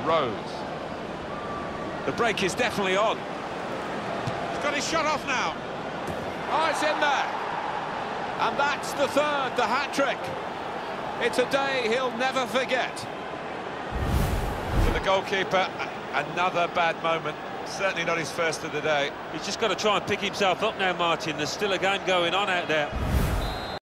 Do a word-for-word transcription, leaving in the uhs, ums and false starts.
Rose. The break is definitely on. He's got his shot off now. Oh, it's in there. And that's the third, the hat-trick. It's a day he'll never forget. For the goalkeeper, another bad moment. Certainly not his first of the day. He's just got to try and pick himself up now, Martin. There's still a game going on out there.